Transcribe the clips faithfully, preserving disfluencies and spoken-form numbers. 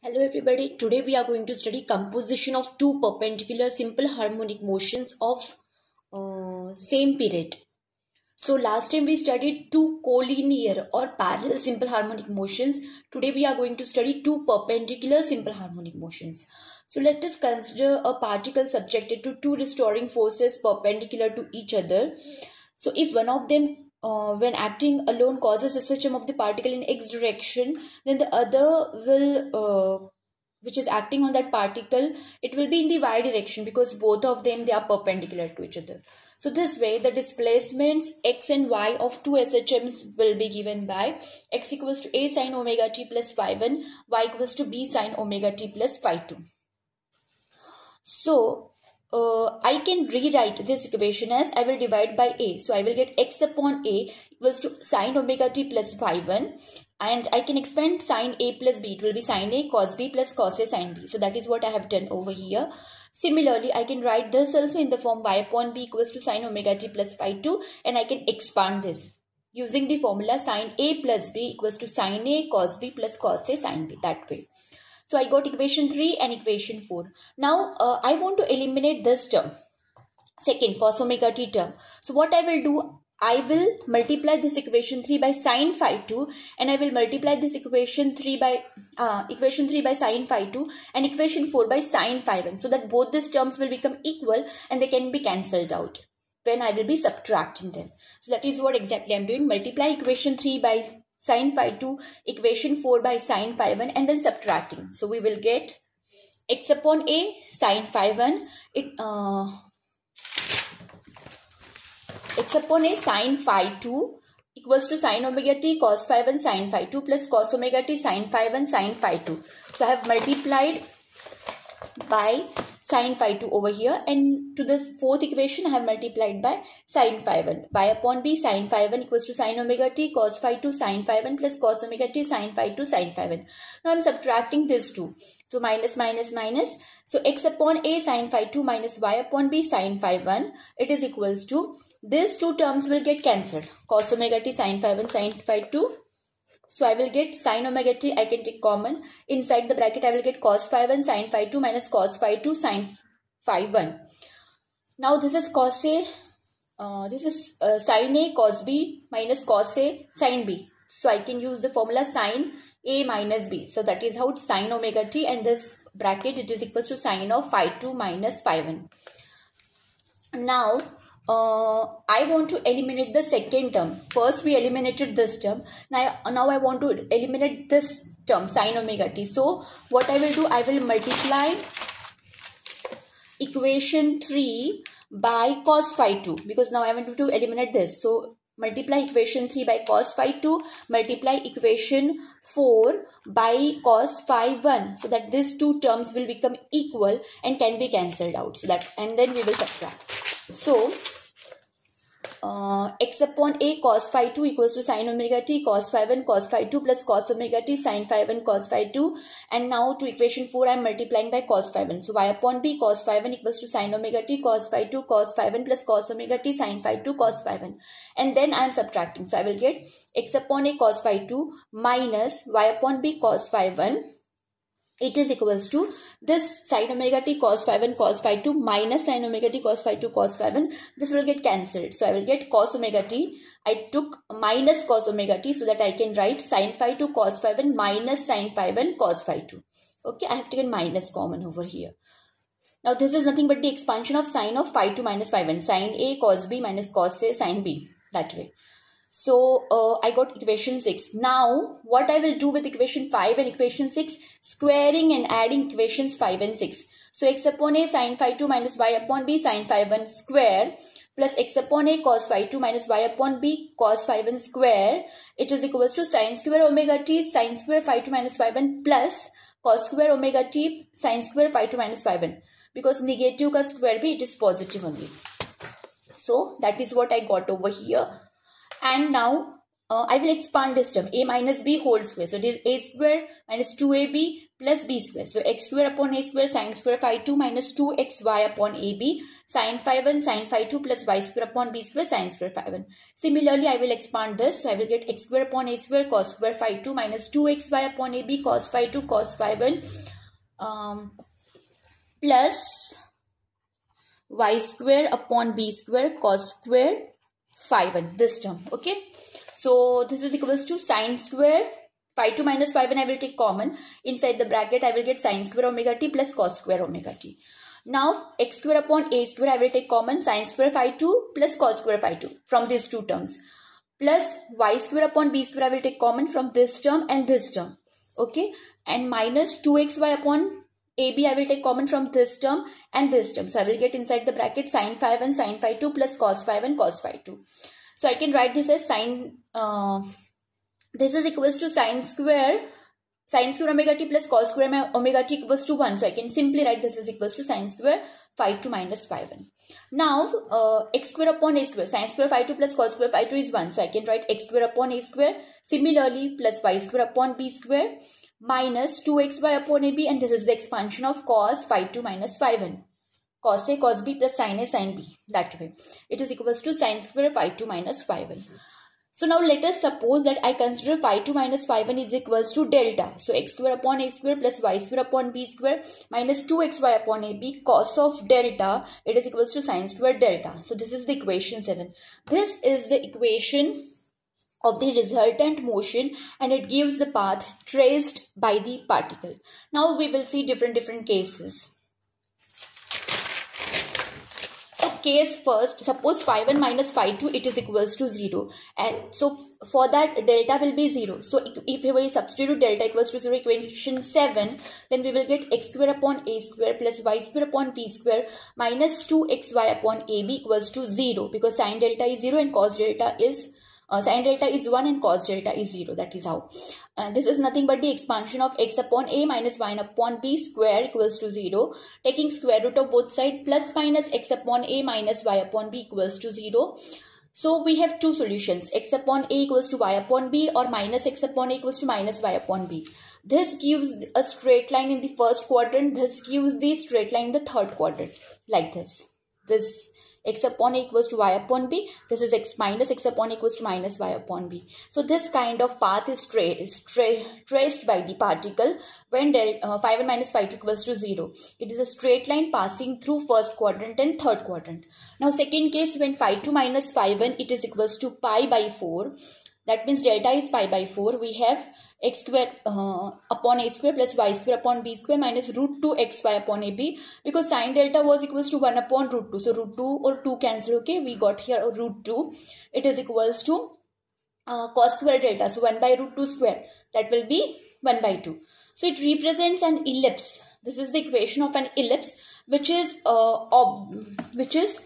Hello everybody, today we are going to study composition of two perpendicular simple harmonic motions of uh, same period. So last time we studied two collinear or parallel simple harmonic motions. Today we are going to study two perpendicular simple harmonic motions. So let us consider a particle subjected to two restoring forces perpendicular to each other. So if one of them Uh, when acting alone causes a system of the particle in x direction, then the other will, uh, which is acting on that particle, it will be in the y direction because both of them, they are perpendicular to each other. So this way, the displacements x and y of two S H Ms will be given by x equals to a sine omega t plus phi one, y equals to b sine omega t plus phi two. So, Uh, I can rewrite this equation as I will divide by a. So I will get x upon a equals to sine omega t plus phi one, and I can expand sine a plus b. It will be sine a cos b plus cos a sine b. So that is what I have done over here. Similarly, I can write this also in the form y upon b equals to sine omega t plus phi two, and I can expand this using the formula sine a plus b equals to sine a cos b plus cos a sine b, that way. So I got equation three and equation four. Now uh, I want to eliminate this term, second cos omega t term. So what I will do, I will multiply this equation three by sine phi two, and I will multiply this equation three by uh, equation three by sine phi two and equation four by sine phi one, so that both these terms will become equal and they can be cancelled out when I will be subtracting them. So that is what exactly I am doing. Multiply equation three by sine phi two, equation four by sine phi one, and then subtracting. So we will get x upon a sine phi one, it uh, x upon a sine phi two equals to sine omega t cos phi one sine phi two plus cos omega t sine phi one sine phi two. So I have multiplied by sine phi two over here, and to this fourth equation I have multiplied by sine phi one. Y upon b sine phi one equals to sine omega t cos phi two sine phi one plus cos omega t sine phi two sine phi one. Now I am subtracting these two. So minus minus minus. So x upon a sine phi two minus y upon b sine phi one, it is equals to, these two terms will get cancelled. Cos omega t sine phi one sine phi two. So I will get sine omega t, I can take common. Inside the bracket I will get cos phi one sine phi two minus cos phi two sine phi one. Now this is cos a, uh, this is uh, sine a cos b minus cos a sine b. So I can use the formula sine a minus b. So that is how it's sine omega t, and this bracket it is equals to sine of phi two minus phi one. Now Uh, I want to eliminate the second term. First we eliminated this term. Now, now I want to eliminate this term sine omega t. So what I will do, I will multiply equation three by cos phi two, because now I want to eliminate this. So multiply equation three by cos phi two, multiply equation four by cos phi one, so that these two terms will become equal and can be cancelled out. So that, and then we will subtract. So Uh, x upon a cos phi two equals to sine omega t cos phi one cos phi two plus cos omega t sine phi one cos phi two, and now to equation four I am multiplying by cos phi one. So y upon b cos phi one equals to sine omega t cos phi two cos phi one plus cos omega t sine phi two cos phi one, and then I am subtracting. So I will get x upon a cos phi two minus y upon b cos phi one, it is equals to this sine omega t cos phi one cos phi two minus sine omega t cos phi two cos phi one. This will get cancelled. So I will get cos omega t. I took minus cos omega t, so that I can write sine phi two cos phi one minus sine phi one cos phi two. Okay, I have taken minus common over here. Now this is nothing but the expansion of sine of phi two minus phi one. Sine a cos b minus cos a sine b, that way. So uh, I got equation six. Now what I will do with equation five and equation six, squaring and adding equations five and six. So x upon a sine phi two minus y upon b sine phi one square plus x upon a cos phi two minus y upon b cos phi one square, it is equals to sine square omega t sine square phi two minus phi one plus cos square omega t sine square phi two minus phi one. Because negative ka square bhi, it is positive only. So that is what I got over here. And now uh, I will expand this term, a minus b whole square. So it is a square minus two a b plus b square. So x square upon a square sine square phi two minus two x y upon ab sine phi one sine phi two plus y square upon b square sine square phi one. Similarly, I will expand this. So I will get x square upon a square cos square phi two minus two x y upon ab cos phi two cos phi one um, plus y square upon b square cos square phi one, this term. Okay, so this is equals to sine square phi two minus phi one. I will take common inside the bracket. I will get sine square omega t plus cos square omega t. Now x square upon a square, I will take common sine square phi two plus cos square phi two from these two terms, plus y square upon b square, I will take common from this term and this term. Okay, and minus two x y upon ab, I will take common from this term and this term. So I will get inside the bracket sine phi one sine phi two plus cos phi one cos phi two. So I can write this as sine, uh, this is equals to sine square, sine square omega t plus cos square omega t equals to one. So I can simply write this is equals to sine square phi two minus phi one. Now uh, x square upon a square, sine square phi two plus cos square phi two is one. So I can write x square upon a square. Similarly, plus y square upon b square minus two x y upon ab, and this is the expansion of cos phi two minus phi one. Cos a cos b plus sin a sin b. That way it is equals to sine square phi two minus phi one. So now let us suppose that I consider phi two minus phi one is equals to delta. So x square upon a square plus y square upon b square minus two x y upon ab cos of delta, it is equals to sine square delta. So this is the equation seven. This is the equation of the resultant motion, and it gives the path traced by the particle. Now we will see different different cases. So case first, suppose phi one minus phi two, it is equals to zero, and so for that delta will be zero. So if we substitute delta equals to zero, equation seven, then we will get x square upon a square plus y square upon b square minus two x y upon ab equals to zero, because sin delta is zero and cos delta is Uh, sin delta is one and cos delta is zero. That is how. Uh, this is nothing but the expansion of x upon a minus y upon b square equals to zero. Taking square root of both sides, plus minus x upon a minus y upon b equals to zero. So we have two solutions. X upon a equals to y upon b, or minus x upon a equals to minus y upon b. This gives a straight line in the first quadrant. This gives the straight line in the third quadrant. Like this. This x upon a equals to y upon b. This is x minus x upon a equals to minus y upon b. So this kind of path is, tra is tra traced by the particle when del uh, phi one minus phi two equals to zero. It is a straight line passing through first quadrant and third quadrant. Now second case, when phi two minus phi one, it is equals to pi by four. That means delta is pi by four. We have x square uh, upon a square plus y square upon b square minus root two xy upon ab, because sin delta was equals to one upon root two. So root two or two cancel. Okay, we got here a root two. It is equals to uh, cos square delta. So one by root two square. That will be one by two. So it represents an ellipse. This is the equation of an ellipse, which is uh, ob which is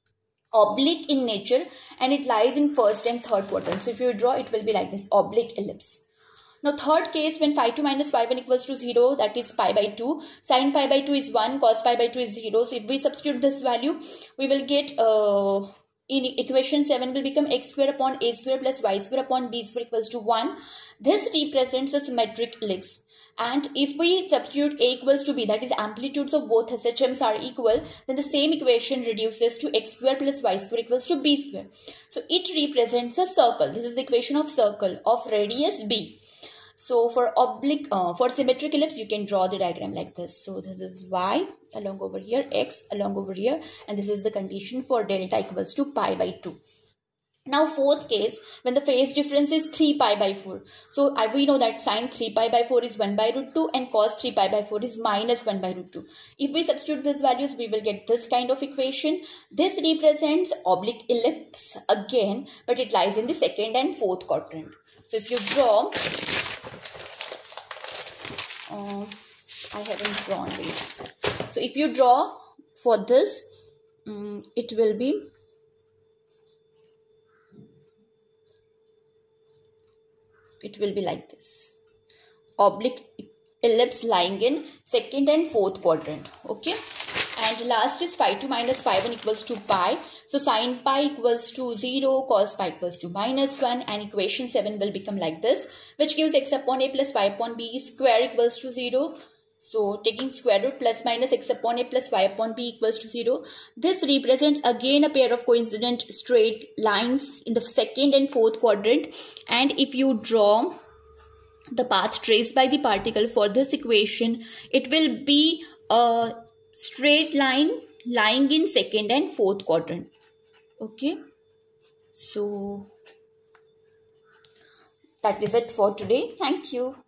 oblique in nature, and it lies in first and third quadrant. So if you draw, it will be like this, oblique ellipse. Now third case, when phi two minus phi one equals to zero, that is pi by two. Sin pi by two is one, cos pi by two is zero. So if we substitute this value, we will get uh, in equation seven will become x square upon a square plus y square upon b square equals to one. This represents a symmetric ellipse. And if we substitute a equals to b, that is amplitudes of both S H Ms are equal, then the same equation reduces to x square plus y square equals to b square. So it represents a circle. This is the equation of circle of radius b. So for oblique, uh, for symmetric ellipse, you can draw the diagram like this. So this is y along over here, x along over here, and this is the condition for delta equals to pi by two. Now fourth case, when the phase difference is three pi by four. So uh, we know that sin three pi by four is one by root two and cos three pi by four is minus one by root two. If we substitute these values, we will get this kind of equation. This represents oblique ellipse again, but it lies in the second and fourth quadrant. So if you draw, uh, I haven't drawn it. So if you draw for this, um, it will be it will be like this, oblique ellipse lying in second and fourth quadrant. Okay, and last is phi two minus phi one equals to pi. So sin pi equals to zero, cos pi equals to minus one, and equation seven will become like this, which gives x upon a plus y upon b square equals to zero. So taking square root, plus minus x upon a plus y upon b equals to zero. This represents again a pair of coincident straight lines in the second and fourth quadrant. And if you draw the path traced by the particle for this equation, it will be a straight line lying in second and fourth quadrant. Okay, so that is it for today. Thank you.